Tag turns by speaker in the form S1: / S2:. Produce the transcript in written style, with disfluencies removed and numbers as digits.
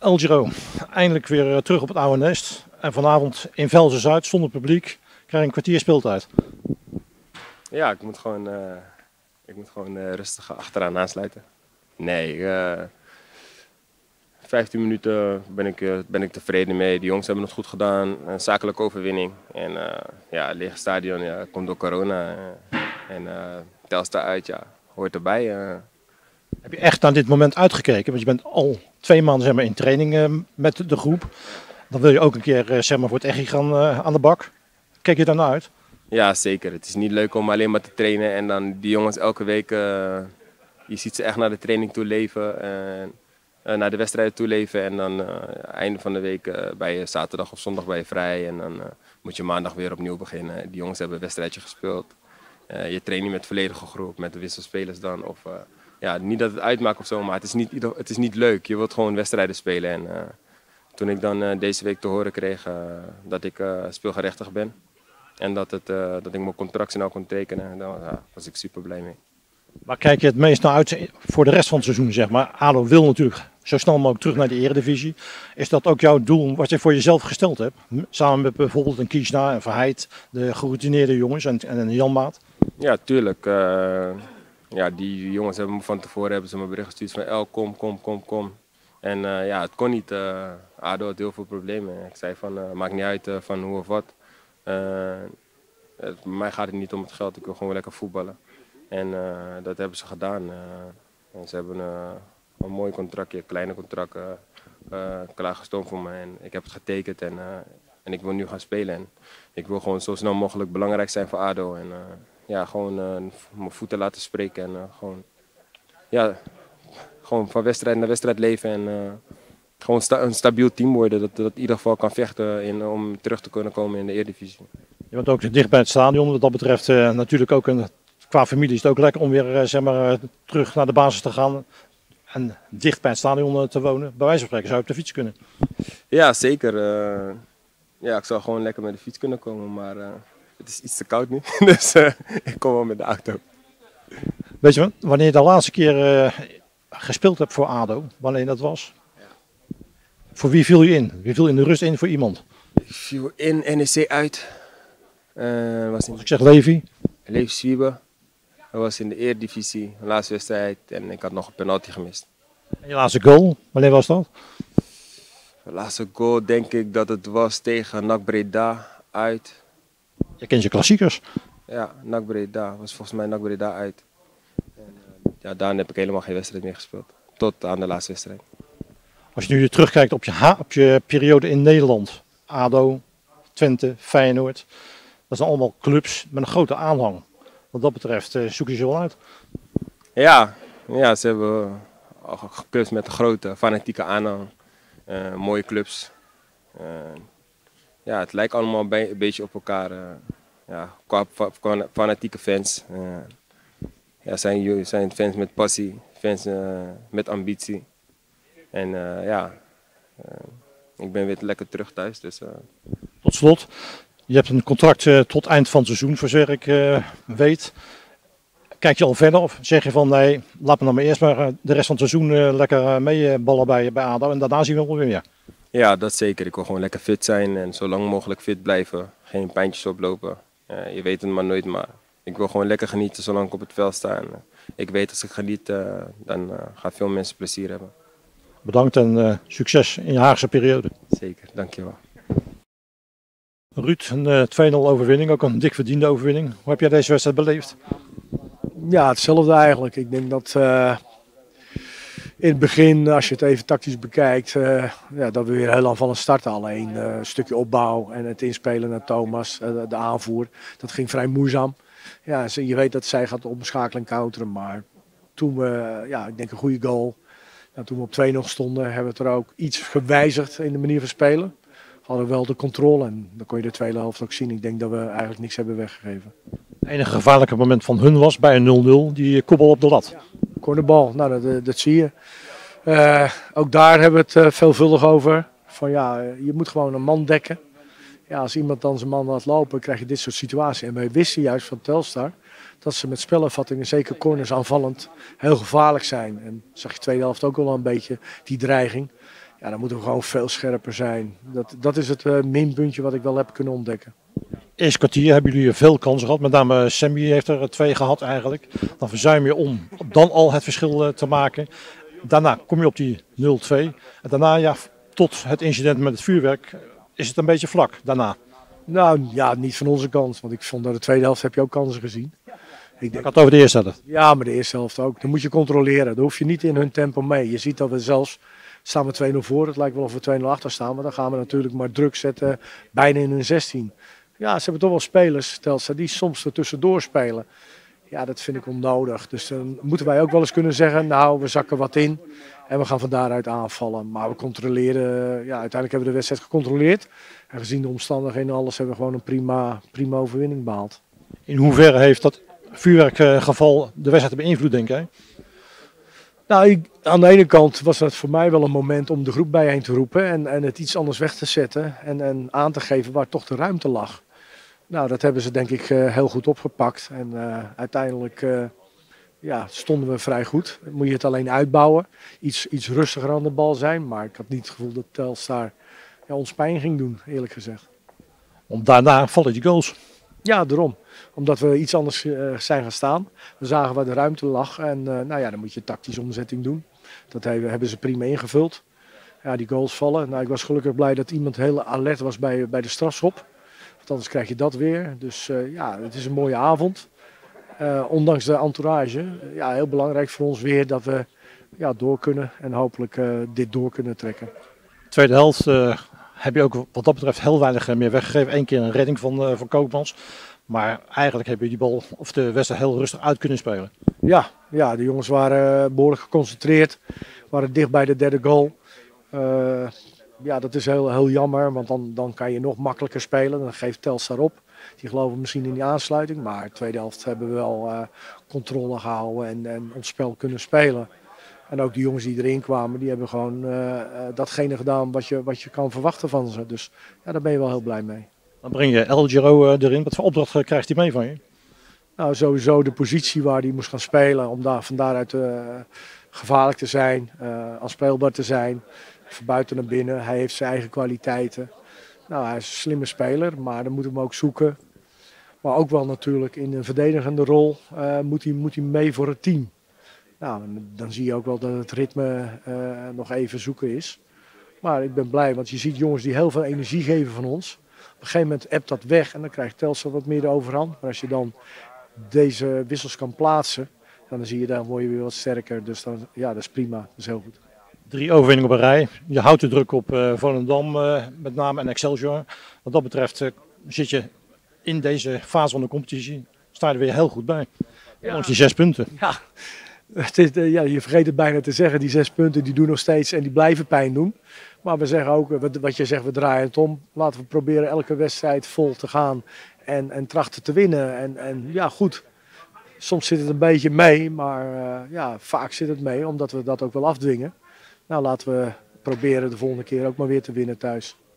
S1: El Giro, eindelijk weer terug op het oude nest. En vanavond in Velzen-Zuid, zonder publiek, krijg je een kwartier speeltijd.
S2: Ja, ik moet gewoon rustig achteraan aansluiten. Nee, 15 minuten ben ik tevreden mee. De jongens hebben het goed gedaan. Een zakelijke overwinning. En ja, lege stadion, ja, komt door corona. En Telstar uit, ja, hoort erbij.
S1: Heb je echt naar dit moment uitgekeken? Want je bent al 2 maanden zeg maar, in training met de groep. Dan wil je ook een keer zeg maar, voor het echi gaan aan de bak. Kijk je daar naar uit?
S2: Ja, zeker. Het is niet leuk om alleen maar te trainen. En dan die jongens elke week, je ziet ze echt naar de training toe leven. Naar de wedstrijden toe leven. En dan einde van de week bij je zaterdag of zondag ben je vrij. En dan moet je maandag weer opnieuw beginnen. Die jongens hebben een wedstrijdje gespeeld. Je traint niet met de volledige groep, met de wisselspelers dan. Of, ja, niet dat het uitmaakt of zo, maar het is niet leuk. Je wilt gewoon wedstrijden spelen. En toen ik dan deze week te horen kreeg dat ik speelgerechtigd ben. En dat ik mijn contract snel kon tekenen, daar was ik super blij mee.
S1: Waar kijk je het meest naar uit voor de rest van het seizoen? Zeg maar? ADO wil natuurlijk zo snel mogelijk terug naar de Eredivisie. Is dat ook jouw doel wat je voor jezelf gesteld hebt? Samen met bijvoorbeeld een Kiesna, een Verheid, de geroutineerde jongens en een Janmaat?
S2: Ja, tuurlijk. Ja, die jongens hebben me van tevoren me bericht gestuurd van El, kom. En ja, het kon niet. ADO had heel veel problemen. Ik zei van, maakt niet uit van hoe of wat. Bij mij gaat het niet om het geld, ik wil gewoon lekker voetballen. En dat hebben ze gedaan. En ze hebben een mooi contractje, een kleine contract klaargestoomd voor me. En ik heb het getekend en ik wil nu gaan spelen. En ik wil gewoon zo snel mogelijk belangrijk zijn voor ADO. En ja, gewoon mijn voeten laten spreken. En gewoon van wedstrijd naar wedstrijd leven. En gewoon een stabiel team worden. Dat in ieder geval kan vechten om terug te kunnen komen in de Eredivisie.
S1: Je bent ook dicht bij het stadion. Wat dat betreft natuurlijk ook qua familie is het ook lekker om weer zeg maar, terug naar de basis te gaan. En dicht bij het stadion te wonen. Bij wijze van spreken zou je op de fiets kunnen.
S2: Ja, zeker. Ja, ik zou gewoon lekker met de fiets kunnen komen. Maar het is iets te koud nu. Dus ik kom wel met de auto.
S1: Weet je wat? Wanneer je de laatste keer gespeeld hebt voor ADO, wanneer dat was? Ja. Voor wie viel je in? Wie viel in de rust in voor iemand?
S2: Ik viel in NEC uit.
S1: Als ik zeg Levi?
S2: Levi Zwiebe. Dat was in de Eredivisie, de laatste wedstrijd. En ik had nog een penalty gemist.
S1: En je laatste goal, wanneer was dat?
S2: De laatste goal denk ik dat het was tegen NAC Breda uit.
S1: Je kent je klassiekers.
S2: Ja, NAC Breda. Was volgens mij NAC Breda uit. En, ja, daarna heb ik helemaal geen wedstrijd meer gespeeld. Tot aan de laatste wedstrijd.
S1: Als je nu terugkijkt op je periode in Nederland. ADO, Twente, Feyenoord. Dat zijn allemaal clubs met een grote aanhang. Wat dat betreft zoek je ze wel uit.
S2: Ja, ze hebben clubs met een grote fanatieke aanhang. Mooie clubs. Ja, het lijkt allemaal een beetje op elkaar. Ja, qua fanatieke fans. Ja, zijn fans met passie, fans met ambitie. En ik ben weer lekker terug thuis. Dus,
S1: Tot slot, je hebt een contract tot eind van het seizoen, voor zover ik weet. Kijk je al verder of zeg je van nee, laat me dan maar eerst maar de rest van het seizoen lekker meeballen bij ADO en daarna zien we wel weer meer.
S2: Ja, dat zeker. Ik wil gewoon lekker fit zijn en zo lang mogelijk fit blijven. Geen pijntjes oplopen. Je weet het maar nooit, maar ik wil gewoon lekker genieten zolang ik op het veld sta. En, ik weet als ik geniet, dan gaan veel mensen plezier hebben.
S1: Bedankt en succes in je Haagse periode.
S2: Zeker, dankjewel.
S1: Ruud, een 2-0 overwinning, ook een dik verdiende overwinning. Hoe heb jij deze wedstrijd beleefd?
S3: Ja, hetzelfde eigenlijk. Ik denk dat in het begin, als je het even tactisch bekijkt, dat we weer heel lang van een start alleen. Een stukje opbouw en het inspelen naar Thomas, de aanvoer. Dat ging vrij moeizaam. Ja, je weet dat zij gaat omschakelen en counteren, maar toen we, ik denk een goede goal. Nou, toen we op 2-0 stonden, hebben we het er ook iets gewijzigd in de manier van spelen. Hadden we wel de controle en dan kon je de tweede helft ook zien. Ik denk dat we eigenlijk niks hebben weggegeven.
S1: Het enige gevaarlijke moment van hun was bij een 0-0, die koppel op de lat.
S3: Ja, cornerbal, nou dat zie je. Ook daar hebben we het veelvuldig over. Van je moet gewoon een man dekken. Ja, als iemand dan zijn man laat lopen, krijg je dit soort situaties. En wij wisten juist van Telstar dat ze met spelervattingen, zeker corners aanvallend, heel gevaarlijk zijn. En zag je tweede helft ook wel een beetje die dreiging. ja, dan moeten we gewoon veel scherper zijn. Dat is het minpuntje wat ik wel heb kunnen ontdekken.
S1: Eerste kwartier hebben jullie veel kansen gehad. Met name Sammy heeft er 2 gehad eigenlijk. Dan verzuim je om dan al het verschil te maken. Daarna kom je op die 0-2. En daarna, ja, tot het incident met het vuurwerk, is het een beetje vlak daarna.
S3: Nou ja, niet van onze kant. Want ik vond dat de tweede helft heb je ook kansen gezien.
S1: Ik had het over de eerste helft.
S3: Ja, maar de eerste helft ook. Dan moet je controleren. Dan hoef je niet in hun tempo mee. Je ziet dat we zelfs, staan we 2-0 voor. Het lijkt wel of we 2-0 achter staan. Maar dan gaan we natuurlijk maar druk zetten, bijna in hun 16. Ja, ze hebben toch wel spelers, Telstar, die soms er tussendoor spelen. Ja, dat vind ik onnodig. Dus dan moeten wij ook wel eens kunnen zeggen, nou, we zakken wat in. En we gaan van daaruit aanvallen. Maar we controleren, ja, uiteindelijk hebben we de wedstrijd gecontroleerd. En gezien de omstandigheden en alles hebben we gewoon een prima overwinning behaald.
S1: In hoeverre heeft dat vuurwerkgeval de wedstrijd beïnvloed, denk jij?
S3: Nou, aan de ene kant was dat voor mij wel een moment om de groep bijeen te roepen en het iets anders weg te zetten en aan te geven waar toch de ruimte lag. Nou, dat hebben ze denk ik heel goed opgepakt en uiteindelijk ja, stonden we vrij goed. Dan moet je het alleen uitbouwen, iets rustiger aan de bal zijn, maar ik had niet het gevoel dat Telstar ons pijn ging doen, eerlijk gezegd.
S1: Want daarna vallen die goals.
S3: Ja, daarom. Omdat we iets anders zijn gaan staan. We zagen waar de ruimte lag en nou ja, dan moet je tactische omzetting doen. Dat hebben ze prima ingevuld. Ja, die goals vallen. Nou, ik was gelukkig blij dat iemand heel alert was bij de strafschop. Want anders krijg je dat weer. Dus ja, het is een mooie avond. Ondanks de entourage. Ja, heel belangrijk voor ons weer dat we ja, door kunnen en hopelijk dit door kunnen trekken.
S1: Tweede helft heb je ook wat dat betreft heel weinig meer weggegeven. 1 keer een redding van Koopmans. Maar eigenlijk heb je die bal of de wedstrijd heel rustig uit kunnen spelen.
S3: Ja, de jongens waren behoorlijk geconcentreerd. Waren dicht bij de derde goal. Ja, dat is heel jammer, want dan kan je nog makkelijker spelen. Dan geeft Telstar op. Die geloven misschien in die aansluiting. Maar de tweede helft hebben we wel controle gehouden en ons spel kunnen spelen. En ook de jongens die erin kwamen, die hebben gewoon datgene gedaan wat je kan verwachten van ze. Dus ja, daar ben je wel heel blij mee.
S1: Dan breng je El Giro erin. Wat voor opdracht krijgt hij mee van je?
S3: Nou, sowieso de positie waar hij moest gaan spelen. Om van daaruit gevaarlijk te zijn, aanspeelbaar te zijn. Van buiten naar binnen. Hij heeft zijn eigen kwaliteiten. Nou, hij is een slimme speler, maar dan moeten we hem ook zoeken. Maar ook wel natuurlijk in een verdedigende rol moet hij mee voor het team. Nou, dan zie je ook wel dat het ritme nog even zoeken is. Maar ik ben blij, want je ziet jongens die heel veel energie geven van ons. Op een gegeven moment ebt dat weg en dan krijgt Telstar wat meer de overhand. Maar als je dan deze wissels kan plaatsen, dan zie je, dan word je weer wat sterker. Dus dan, ja, dat is prima, dat is heel goed.
S1: 3 overwinningen op een rij. Je houdt de druk op Volendam met name en Excelsior. Wat dat betreft zit je in deze fase van de competitie, sta je er weer heel goed bij. Ondanks die 6 punten.
S3: Ja. Ja, je vergeet het bijna te zeggen, die 6 punten die doen nog steeds en die blijven pijn doen. Maar we zeggen ook, wat je zegt, we draaien het om. Laten we proberen elke wedstrijd vol te gaan en trachten te winnen. En ja, goed, soms zit het een beetje mee, maar ja, vaak zit het mee, omdat we dat ook wel afdwingen. Nou, laten we proberen de volgende keer ook maar weer te winnen thuis.